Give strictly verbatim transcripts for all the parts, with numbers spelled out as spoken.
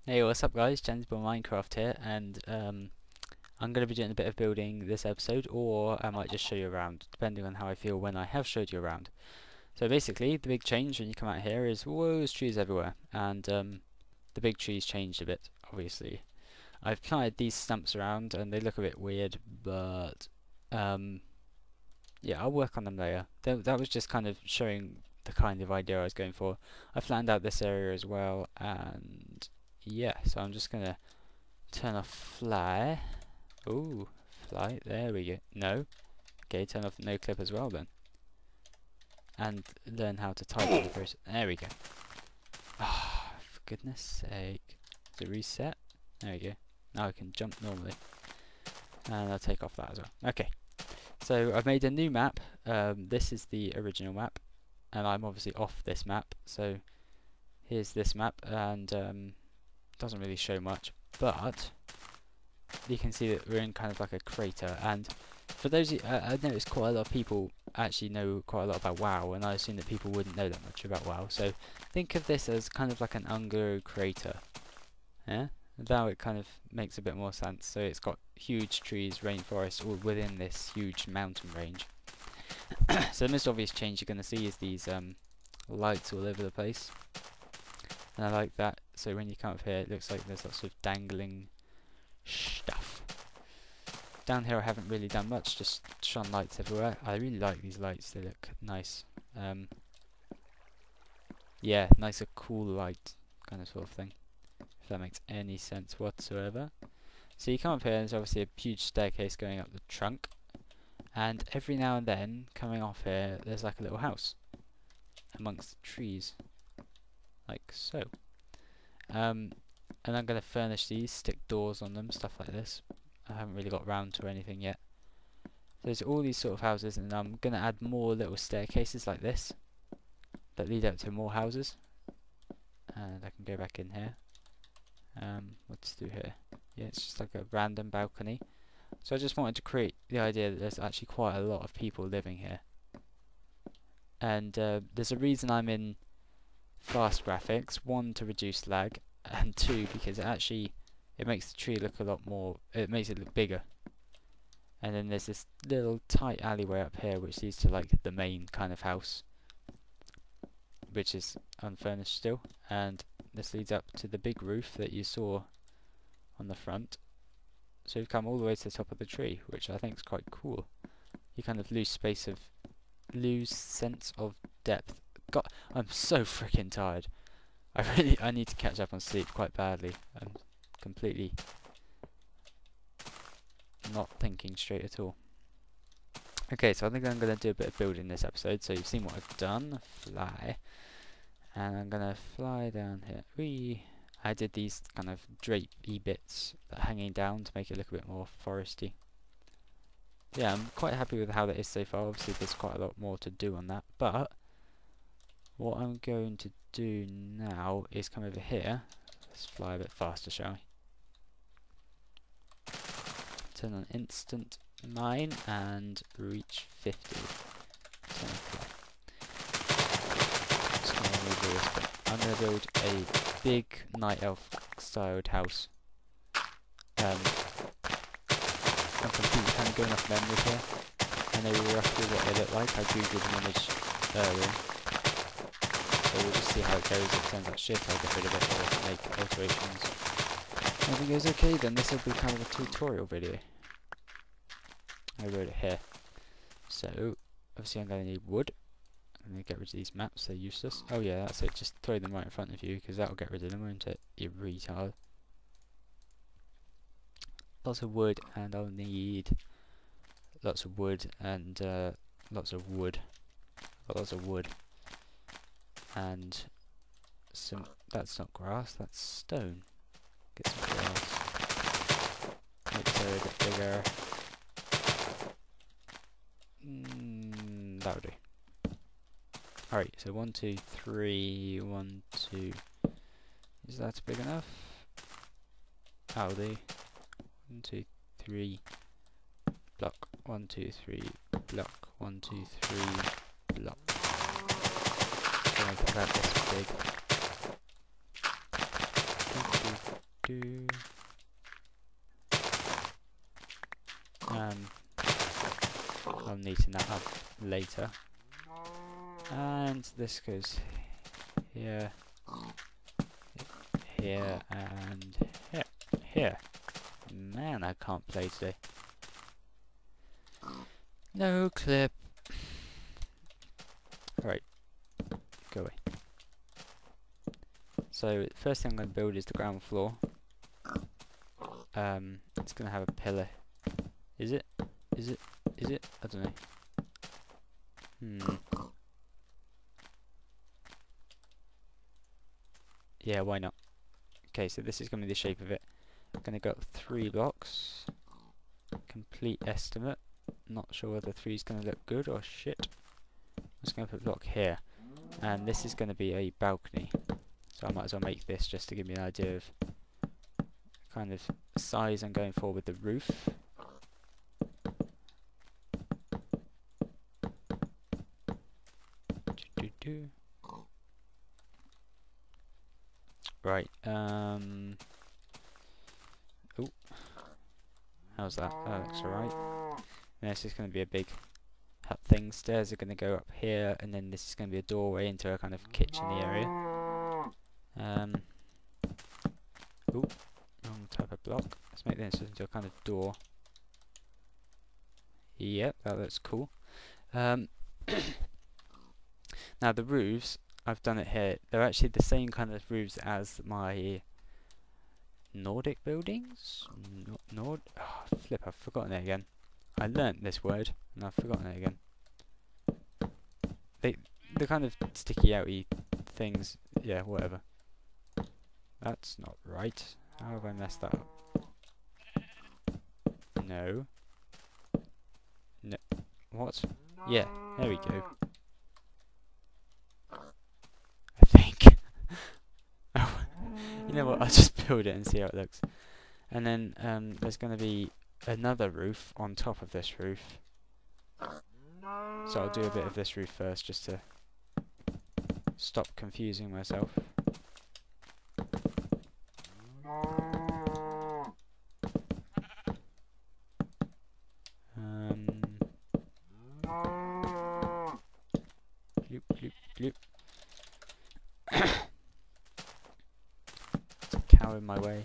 Hey, what's up guys? Jamziboy Minecraft here, and um, I'm going to be doing a bit of building this episode, or I might just show you around, depending on how I feel when I have showed you around. So basically, the big change when you come out here is, whoa, there's trees everywhere, and um, the big trees changed a bit, obviously. I've planted these stumps around, and they look a bit weird, but um, yeah, I'll work on them later. Th that was just kind of showing the kind of idea I was going for. I planned out this area as well, and yeah, so I'm just gonna turn off fly. Ooh, fly, there we go. No. Okay, turn off no clip as well then. And learn how to type in the process. There we go. Ah, oh, for goodness sake. Does it reset? There we go. Now I can jump normally. And I'll take off that as well. Okay. So I've made a new map. Um, this is the original map. And I'm obviously off this map. So here's this map, and um, doesn't really show much, but you can see that we're in kind of like a crater. And for those, uh, I noticed quite a lot of people actually know quite a lot about WoW, and I assume that people wouldn't know that much about WoW. So think of this as kind of like an ungro crater. Yeah, now it kind of makes a bit more sense. So it's got huge trees, rainforest, all within this huge mountain range. So the most obvious change you're going to see is these um, lights all over the place. And I like that. So when you come up here, it looks like there's lots of dangling stuff. Down here I haven't really done much, just shone lights everywhere. I really like these lights, they look nice. Um, yeah, nice, a cool light kind of sort of thing, if that makes any sense whatsoever. So you come up here, and there's obviously a huge staircase going up the trunk. And every now and then, coming off here, there's like a little house amongst the trees. Like so. Um, and I'm going to furnish these, stick doors on them, stuff like this. I haven't really got round to anything yet. There's all these sort of houses, and I'm going to add more little staircases like this that lead up to more houses. And I can go back in here. Um, what to do here? Yeah, it's just like a random balcony. So I just wanted to create the idea that there's actually quite a lot of people living here. And uh, there's a reason I'm in fast graphics. One, to reduce lag, and two, because it actually it makes the tree look a lot more, it makes it look bigger. And then there's this little tight alleyway up here which leads to like the main kind of house, which is unfurnished still, and this leads up to the big roof that you saw on the front. So you've come all the way to the top of the tree, which I think is quite cool. You kind of lose space of lose sense of depth. God, I'm so freaking tired. I really, I need to catch up on sleep quite badly. I'm completely not thinking straight at all. Okay, so I think I'm going to do a bit of building this episode. So you've seen what I've done, fly, and I'm going to fly down here. Whee! I did these kind of drapey bits hanging down to make it look a bit more foresty. Yeah, I'm quite happy with how that is so far. Obviously there's quite a lot more to do on that, but what I'm going to do now is come over here. Let's fly a bit faster, shall we? Turn on instant mine and reach fifty. Turn on fly. Just gonna remove all this bit. I'm going to build a big night elf styled house. Um, I'm completely kind of going off memory here. I know roughly what they look like. I googled an image earlier. So we'll just see how it goes. If it turns out shit, I'll get rid of it or make alterations. If everything goes okay, then this will be kind of a tutorial video. I wrote it here. So, obviously I'm going to need wood. I'm going to get rid of these maps, they're useless. Oh yeah, that's it, just throw them right in front of you, because that'll get rid of them, won't it? You retard. Lots of wood, and I'll need lots of wood, and uh, lots of wood. Got lots of wood. And some, that's not grass, that's stone. Get some grass. Make the area a bit bigger. Mm, that'll do. Alright, so one, two, three, one, two. Is that big enough? That'll do. One, two, three. Block. One, two, three. Block. One, two, three. Block. So make it about this big. One, two, do. Um, I'll neaten that up later. And this goes here, here, and here. Here. Man, I can't play today. No clip. Alright, go away. So, the first thing I'm going to build is the ground floor. Um, it's going to have a pillar. Is it? Is it? Is it? I don't know. Hmm. Yeah, why not? Okay, so this is going to be the shape of it. I'm going to go up three blocks. Complete estimate. Not sure whether three is going to look good or shit. I'm just going to put a block here. And this is going to be a balcony. So I might as well make this just to give me an idea of kind of size I'm going for with the roof. Do, do, do. Right, um... oh. How's that? That looks alright. This is going to be a big hut thing. Stairs are going to go up here, and then this is going to be a doorway into a kind of kitchen area. Um... Ooh, wrong type of block. Let's make this into a kind of door. Yep, that looks cool. Um, now the roofs, I've done it here. They're actually the same kind of roofs as my Nordic buildings. No Nord. Oh, flip! I've forgotten it again. I learnt this word and I've forgotten it again. They, the kind of sticky outy things. Yeah, whatever. That's not right. How have I messed that up? No. No. What? Yeah, there we go. I think. Oh, you know what? I'll just build it and see how it looks. And then um, there's going to be another roof on top of this roof. So I'll do a bit of this roof first just to stop confusing myself. Um, bloop, bloop, bloop. There's a cow in my way.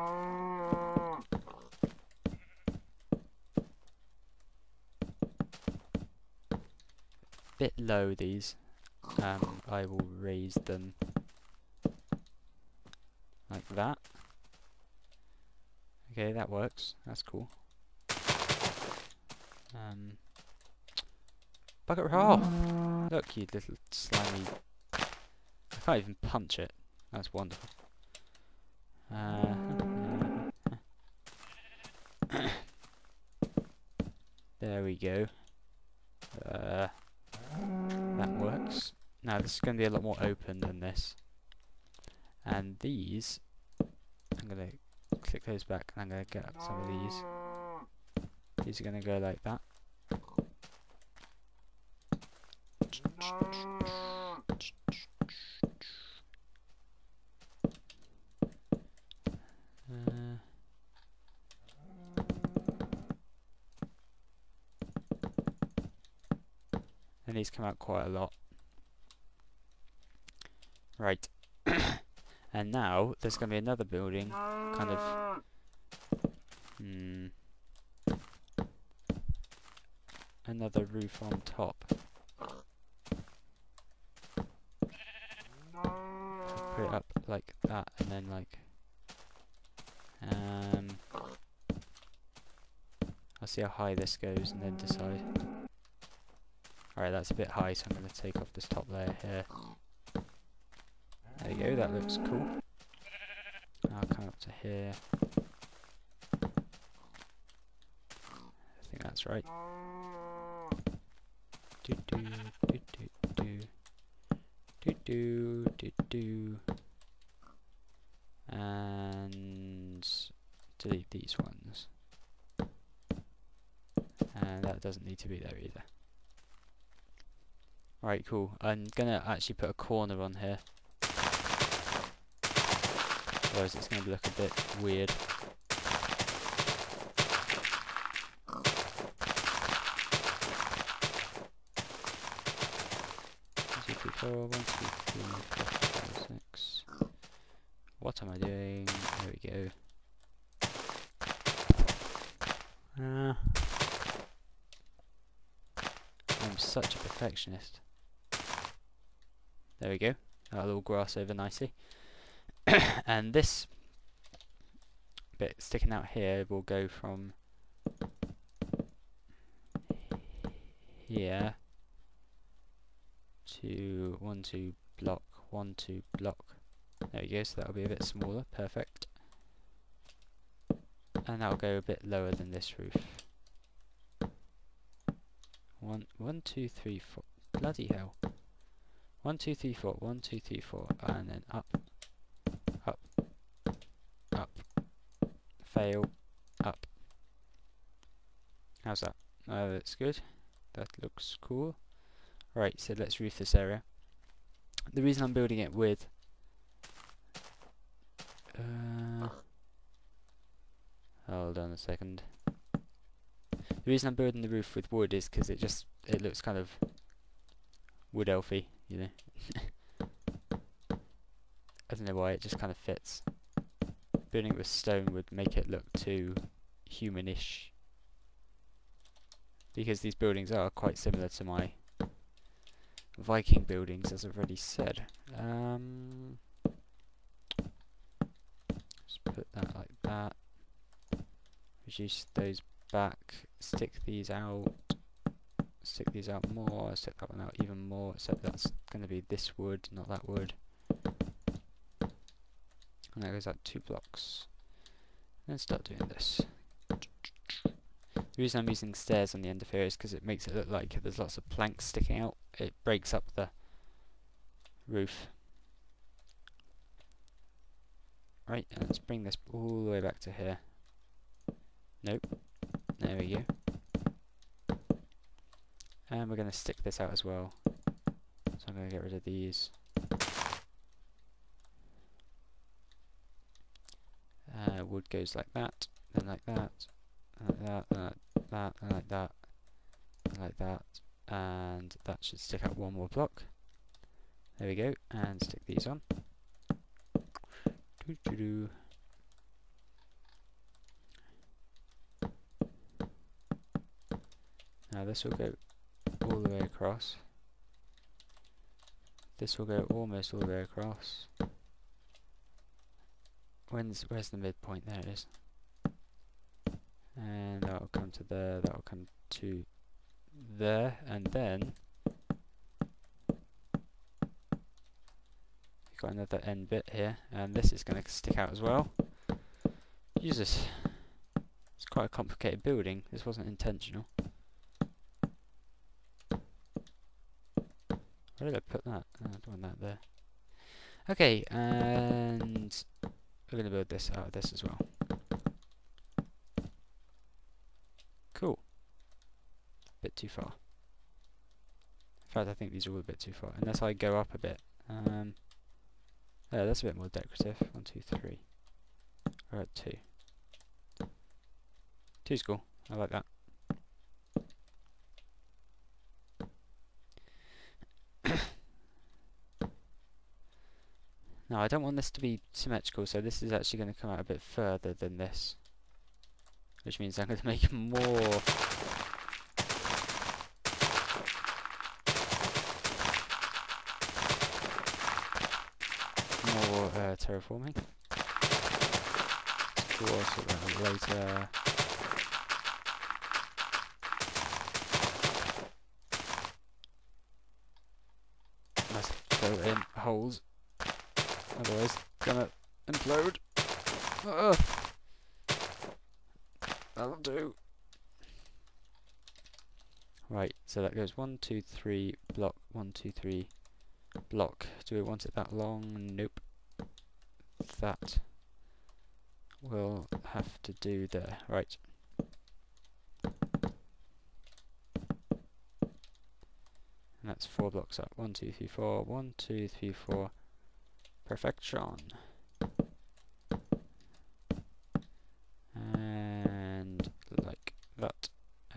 Bit low these. Um, I will raise them like that. Okay, that works. That's cool. Um, bugger it off! Look, you little slimy. I can't even punch it. That's wonderful. Uh, there we go. Uh, that works. Now this is going to be a lot more open than this. And these, I'm going to click those back and I'm going to get up some of these. These are going to go like that. Uh, and these come out quite a lot. Right. And now there's going to be another building, kind of. Hmm. Another roof on top. Put it up like that, and then like. Um. I'll see how high this goes, and then decide. Alright, that's a bit high, so I'm going to take off this top layer here. There you go, that looks cool. I'll come up to here. I think that's right. Do do do do do do do do do, and delete these ones. And that doesn't need to be there either. Right, cool. I'm gonna actually put a corner on here. otherwise it's going to look a bit weird. One, two, three, four, one, two, three, four, five, six. What am I doing? There we go. Uh, I'm such a perfectionist. There we go. That'll all grass over nicely. And this bit sticking out here will go from here to one, two, block, one, two, block. There we go, so that'll be a bit smaller, perfect. And that'll go a bit lower than this roof. One, one, two, three, four. Bloody hell. One, two, three, four. One, two, three, four. And then up, up, up. Fail, up. How's that? Oh, that's good. That looks cool. Right, so let's roof this area. The reason I'm building it with uh, hold on a second. The reason I'm building the roof with wood is because it just it looks kind of wood elfy, you know. I don't know why, it just kind of fits. Building it with stone would make it look too humanish, because these buildings are quite similar to my Viking buildings, as I've already said. Um, just put that like that. Reduce those back. Stick these out. Stick these out more. Stick that one out even more. Except that's going to be this wood, not that wood. And that goes out two blocks. Let's start doing this. The reason I'm using stairs on the end of here is because it makes it look like there's lots of planks sticking out. It breaks up the roof. Right, and let's bring this all the way back to here. Nope. There we go. And we're going to stick this out as well. So I'm going to get rid of these. Uh, wood goes like that, then like that, like that, then like that, and like that, and like that, and that should stick out one more block. There we go, and stick these on. Doo -doo -doo. Now this will go all the way across. This will go almost all the way across. When's, where's the midpoint? There it is. And that will come to there, that will come to there, and then we've got another end bit here, and this is going to stick out as well. Jesus, it's quite a complicated building. This wasn't intentional. Where did I put that? Oh, I don't want that there. Okay, and we're going to build this out of this as well. Cool. Bit too far. In fact, I think these are all a bit too far. Unless I go up a bit. Um, yeah, that's a bit more decorative. One, two, three. We're at two. Two's cool. I like that. Now, I don't want this to be symmetrical, so this is actually going to come out a bit further than this. Which means I'm going to make more... more uh, terraforming. We'll sort that out later. Must fill in holes. Otherwise, gonna implode. Uh, that'll do. Right, so that goes one, two, three, block, one, two, three, block. Do we want it that long? Nope. That will have to do there. Right. And that's four blocks up. One, two, three, four. One, two, three, four. Perfection.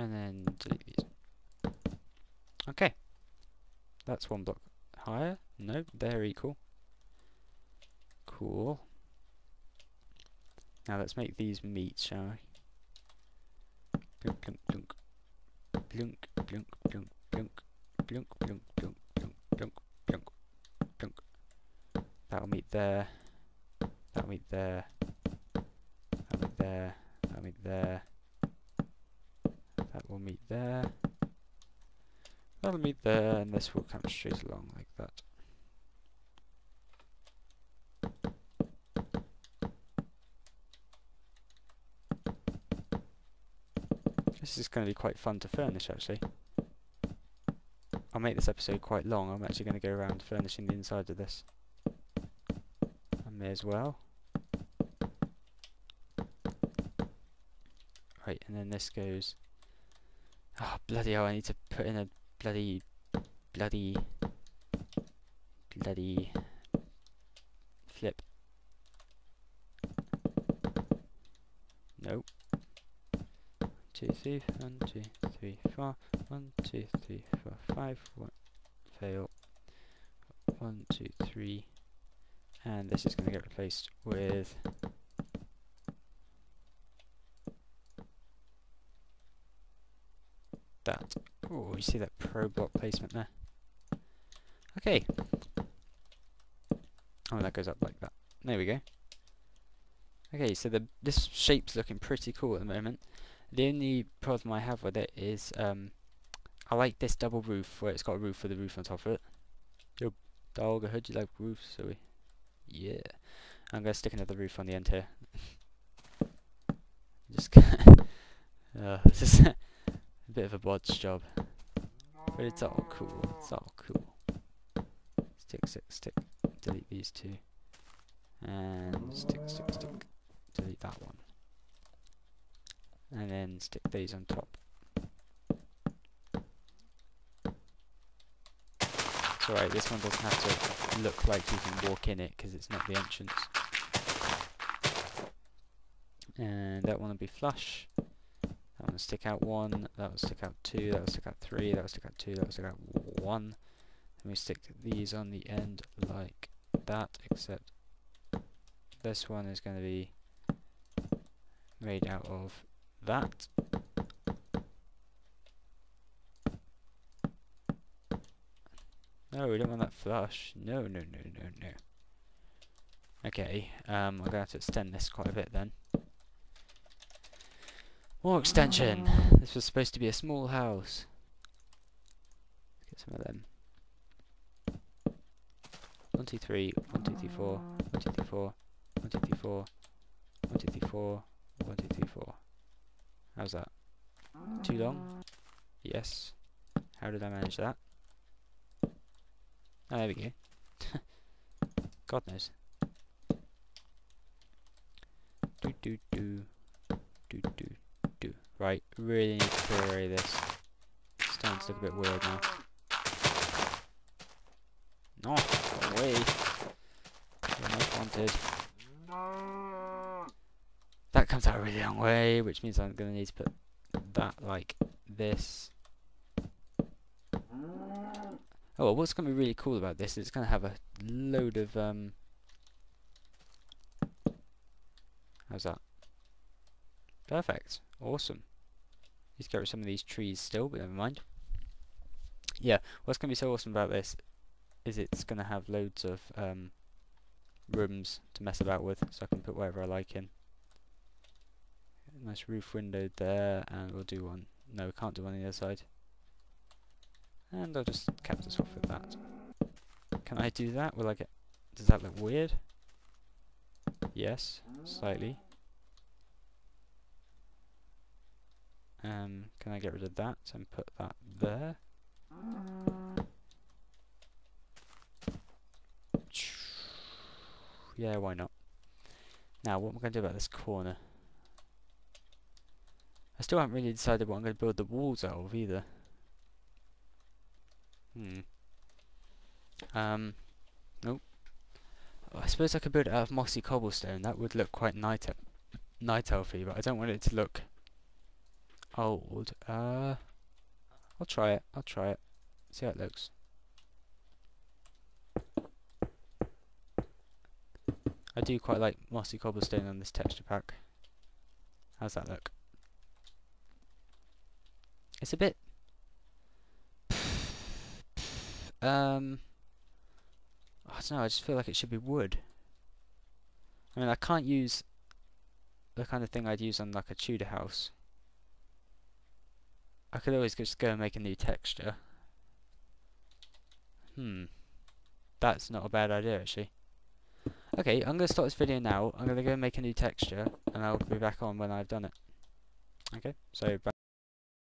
and then delete these. Okay, that's one block higher. Nope, they're equal. Cool. Now let's make these meet, shall we? Blunk, blunk, blunk. Blunk, blunk, blunk, blunk. Blunk, blunk, blunk, blunk, blunk, blunk, blunk. That'll meet there. That'll meet there. That'll meet there. That'll meet there. That will meet there. That'll meet there, and this will come straight along like that. This is going to be quite fun to furnish, actually. I'll make this episode quite long. I'm actually going to go around furnishing the inside of this. I may as well. Right, and then this goes... Oh, bloody hell, I need to put in a bloody... Bloody... Bloody... Flip. Nope. Two, three, one, two, three, four, one, two, three, four, five, one, fail, one, two, three, and this is going to get replaced with that. Oh, you see that pro block placement there? Okay. Oh, that goes up like that. There we go. Okay, so the this shape's looking pretty cool at the moment. The only problem I have with it is um, I like this double roof where it's got a roof with a roof on top of it. Yo, dog, I heard you like roofs, so we, yeah. I'm gonna stick another roof on the end here. Just uh, this is a bit of a bodge job, but it's all cool. It's all cool. Stick, stick, stick. Delete these two, and stick, stick, stick. Delete that one. And then stick these on top. It's alright, this one doesn't have to look like you can walk in it because it's not the entrance. And that one will be flush. That one will stick out one, that will stick out two, that will stick out three, that will stick out two, that will stick out one. Then we stick these on the end like that, except this one is going to be made out of that. No, we don't want that flush. No, no, no, no, no. Okay, um, I'm going to have to extend this quite a bit then. More extension! This was supposed to be a small house. Let's get some of them. One, two, three, one, two, three, four, one, two, three, four, one, two, three, four, one, two, three, four, one, two, three, four. How's that? Too long? Yes. How did I manage that? Oh, there we go. God knows. Do do do do do do. Right, really need to clear away this. It's starting to look a bit weird now. No, go away. You're not wanted. That comes out a really long way, which means I'm going to need to put that like this. Oh, well, what's going to be really cool about this is it's going to have a load of... Um, how's that? Perfect. Awesome. Need to get rid of some of these trees still, but never mind. Yeah, what's going to be so awesome about this is it's going to have loads of um, rooms to mess about with, so I can put whatever I like in. Nice roof window there, and we'll do one. No, we can't do one on the other side. And I'll just cap this off with that. Can I do that? Will I get... Does that look weird? Yes, slightly. Um, can I get rid of that and put that there? Yeah, why not? Now, what am I going to do about this corner? I still haven't really decided what I'm going to build the walls out of either. Hmm. Um. Nope. Oh, I suppose I could build it out of mossy cobblestone. That would look quite night night elfy, but I don't want it to look old. Uh, I'll try it. I'll try it. See how it looks. I do quite like mossy cobblestone on this texture pack. How's that look? It's a bit... um... I don't know, I just feel like it should be wood. I mean, I can't use the kind of thing I'd use on like a Tudor house. I could always just go and make a new texture. Hmm. That's not a bad idea, actually. Okay, I'm going to stop this video now. I'm going to go and make a new texture, and I'll be back on when I've done it. Okay, so...